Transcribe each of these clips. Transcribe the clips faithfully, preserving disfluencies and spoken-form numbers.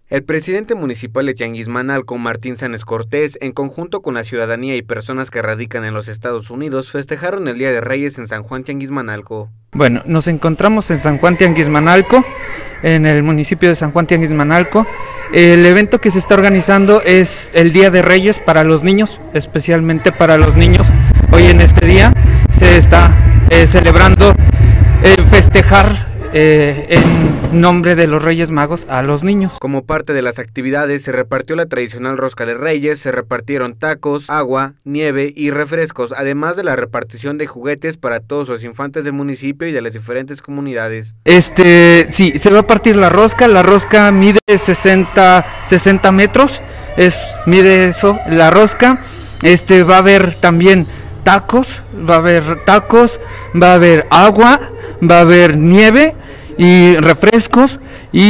El presidente municipal de Tianguismanalco, Martín Sáenz Cortés, en conjunto con la ciudadanía y personas que radican en los Estados Unidos, festejaron el Día de Reyes en San Juan Tianguismanalco. Bueno, nos encontramos en San Juan Tianguismanalco, en el municipio de San Juan Tianguismanalco. El evento que se está organizando es el Día de Reyes para los niños, especialmente para los niños. Hoy en este día se está eh, celebrando eh, festejar Eh, en nombre de los Reyes Magos a los niños. Como parte de las actividades se repartió la tradicional rosca de Reyes, se repartieron tacos, agua, nieve y refrescos, además de la repartición de juguetes para todos los infantes del municipio y de las diferentes comunidades. Este, sí, se va a partir la rosca, la rosca mide sesenta metros, es, mide eso, la rosca. Este, va a haber también tacos, va a haber tacos, va a haber agua, va a haber nieve y refrescos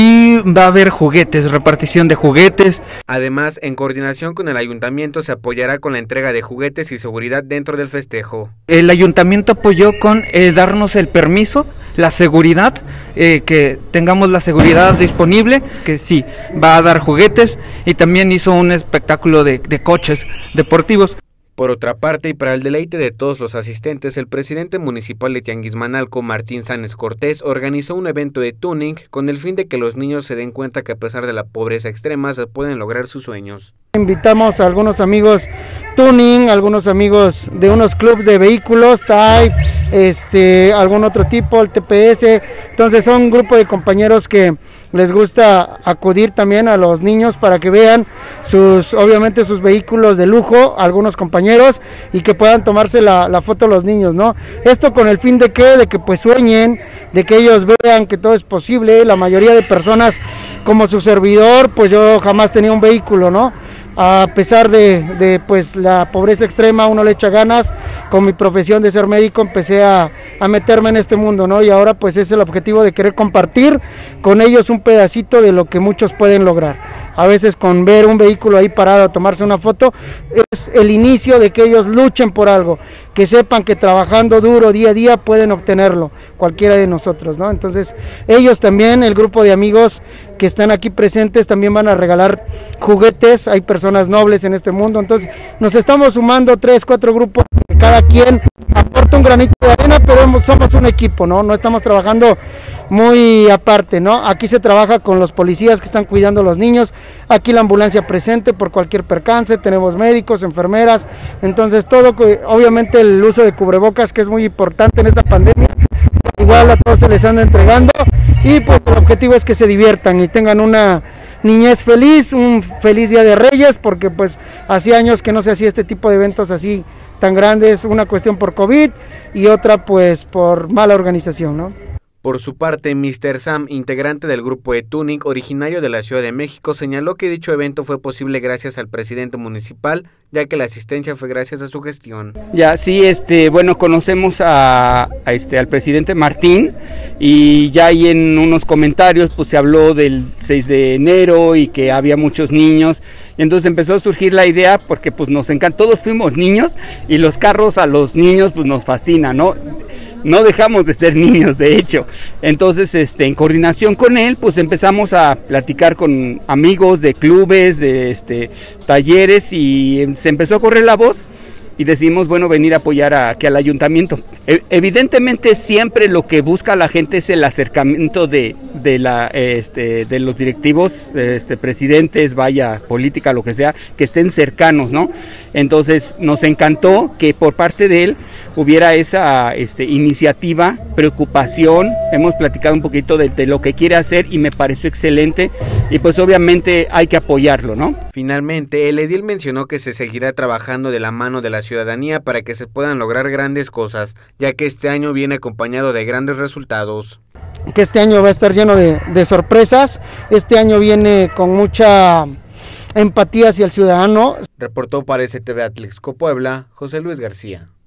y va a haber juguetes, repartición de juguetes. Además, en coordinación con el ayuntamiento se apoyará con la entrega de juguetes y seguridad dentro del festejo. El ayuntamiento apoyó con eh, darnos el permiso, la seguridad, eh, que tengamos la seguridad disponible, que sí, va a dar juguetes y también hizo un espectáculo de, de coches deportivos. Por otra parte, y para el deleite de todos los asistentes, el presidente municipal de Tianguismanalco, Martín Sáenz Cortés, organizó un evento de tuning con el fin de que los niños se den cuenta que a pesar de la pobreza extrema se pueden lograr sus sueños. Invitamos a algunos amigos tuning, algunos amigos de unos clubs de vehículos, Type, este, algún otro tipo, el T P S, entonces son un grupo de compañeros que les gusta acudir también a los niños para que vean sus, obviamente sus vehículos de lujo, algunos compañeros, y que puedan tomarse la, la foto los niños, ¿no? Esto con el fin de que, de que pues sueñen, de que ellos vean que todo es posible. La mayoría de personas, como su servidor, pues yo jamás tenía un vehículo, ¿no? A pesar de, de pues la pobreza extrema, uno le echa ganas. Con mi profesión de ser médico empecé a, a meterme en este mundo, ¿no? Y ahora pues es el objetivo de querer compartir con ellos un pedacito de lo que muchos pueden lograr. A veces con ver un vehículo ahí parado a tomarse una foto es el inicio de que ellos luchen por algo, que sepan que trabajando duro día a día pueden obtenerlo, cualquiera de nosotros, ¿no? Entonces ellos también, el grupo de amigos que están aquí presentes, también van a regalar juguetes. Hay personas nobles en este mundo, entonces nos estamos sumando tres, cuatro grupos, cada quien aporta un granito de arena, pero somos un equipo, ¿no? No estamos trabajando muy aparte, ¿no? Aquí se trabaja con los policías que están cuidando a los niños, aquí la ambulancia presente por cualquier percance, tenemos médicos, enfermeras, entonces todo, obviamente el uso de cubrebocas, que es muy importante en esta pandemia, igual a todos se les anda entregando, y pues el objetivo es que se diviertan y tengan una niñez feliz, un feliz Día de Reyes, porque pues hacía años que no se hacía este tipo de eventos así tan grandes, una cuestión por COVID y otra pues por mala organización, ¿no? Por su parte, mister Sam, integrante del grupo de tuning, originario de la Ciudad de México, señaló que dicho evento fue posible gracias al presidente municipal, ya que la asistencia fue gracias a su gestión. Ya, sí, este, bueno, conocemos a, a este, al presidente Martín, y ya ahí en unos comentarios pues se habló del seis de enero y que había muchos niños, y entonces empezó a surgir la idea porque pues nos encanta, todos fuimos niños y los carros a los niños pues nos fascina, ¿no? No dejamos de ser niños, de hecho. Entonces, este, en coordinación con él, pues empezamos a platicar con amigos de clubes, de este, talleres, y se empezó a correr la voz y decidimos, bueno, venir a apoyar a, aquí al ayuntamiento. E evidentemente siempre lo que busca la gente es el acercamiento de, de, la, este, de los directivos, este, presidentes, vaya, política, lo que sea, que estén cercanos, ¿no? Entonces nos encantó que por parte de él hubiera esa este, iniciativa, preocupación. Hemos platicado un poquito de, de lo que quiere hacer y me pareció excelente, y pues obviamente hay que apoyarlo, ¿no? Finalmente, el edil mencionó que se seguirá trabajando de la mano de la ciudadanía para que se puedan lograr grandes cosas, ya que este año viene acompañado de grandes resultados. Que este año va a estar lleno de, de sorpresas, este año viene con mucha empatía hacia el ciudadano. Reportó para S T V Atlixco Puebla, José Luis García.